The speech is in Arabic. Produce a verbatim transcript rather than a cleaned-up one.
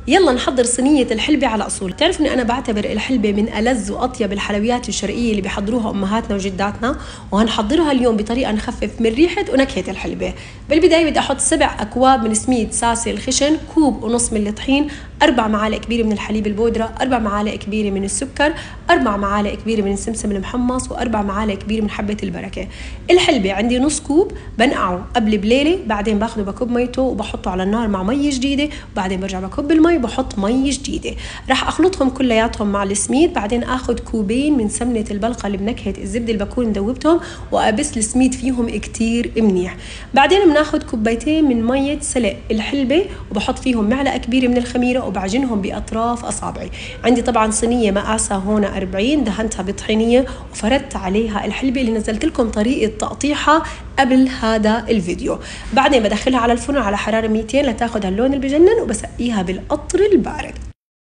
يلا نحضر صينية الحلبة على أصول. تعرفوا إني أنا بعتبر الحلبة من ألذ وأطيب الحلويات الشرقية اللي بيحضروها أمهاتنا وجداتنا، وهنحضرها اليوم بطريقة نخفف من ريحة ونكهة الحلبة. بالبداية بدي أحط سبع أكواب من سميد ساسي الخشن، كوب ونص من الطحين، أربع معالق كبيرة من الحليب البودرة، أربع معالق كبيرة من السكر، أربع معالق كبيرة من السمسم المحمص، وأربع معالق كبيرة من حبة البركة. الحلبة عندي نص كوب بنقعه قبل بليلة، بعدين باخده بكب ميته وبحطه على النار مع مي جديدة، وبعدين برجع بكب المي وبحط مي جديدة. راح أخلطهم كلياتهم مع السميد، بعدين أخذ كوبين من سمنة البلقة اللي بنكهة الزبدة اللي بكون مذوبتهم وأبس السميد فيهم كتير منيح. بعدين بناخد كوبايتين من مية سلق الحلبة وبحط فيهم معلقة كبيرة من الخميرة وبعجنهم بأطراف أصابعي. عندي طبعا صينية مقاسها هون أربعين، دهنتها بطحينية وفردت عليها الحلبة اللي نزلت لكم طريقة تقطيعها قبل هذا الفيديو. بعدين بدخلها على الفرن على حرارة مئتين لتاخد هاللون اللي بجنن، وبسقيها بالقطر البارد.